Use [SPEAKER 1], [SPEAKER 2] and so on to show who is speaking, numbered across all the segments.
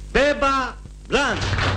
[SPEAKER 1] Μπέμπα Μπλαντ.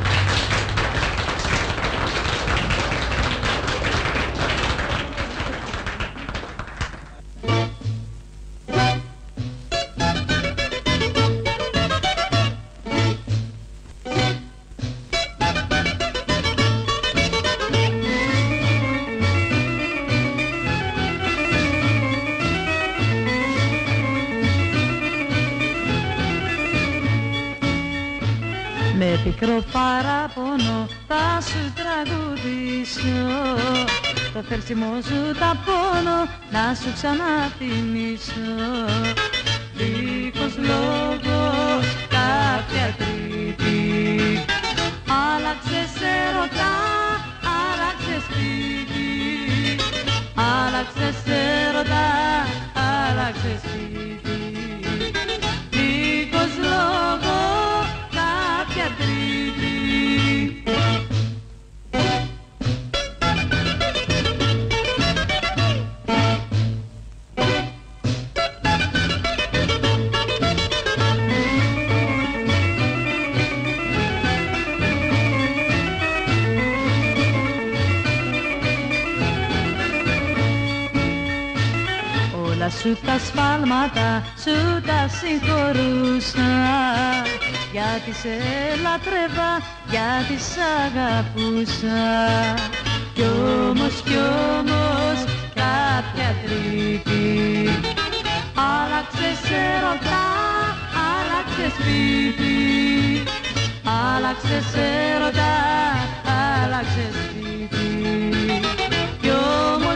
[SPEAKER 2] Με πικρό παράπονο θα σου τραγουδήσω το φέρσιμο σου τα πόνο να σου ξαναθυμίσω. Δίχως λόγο κάποια τρίτη άλλαξες έρωτα, άλλαξες σπίτι. Άλλαξες έρωτα, άλλαξες σπίτι. Δίχως λόγο κάποια τρίτη. Όλα σου τα σφάλματα σου τα συγχωρούσα, γιατί σε λατρεύα, γιατί σ' αγαπούσα. Κι όμως κάποια τρίτη άλλαξες έρωτα, άλλαξες σπίτι. Άλλαξες έρωτα, άλλαξες σπίτι. Κι όμως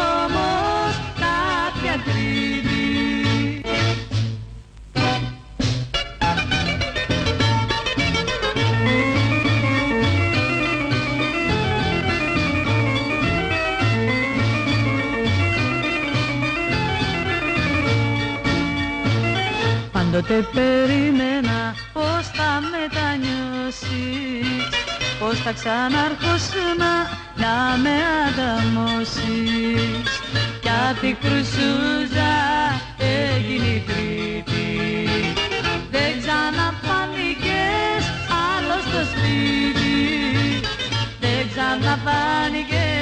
[SPEAKER 2] κάποια τρίτη. Πάντοτε περίμενα πως θα μετανιώσεις, πως θα ξαναρχόσουνα να με ανταμώσεις. Κι απ' τη κρουσούζα έγινε η τρίτη. Δεν ξαναφάνηκες άλλο στο σπίτι. Δεν ξαναφάνηκες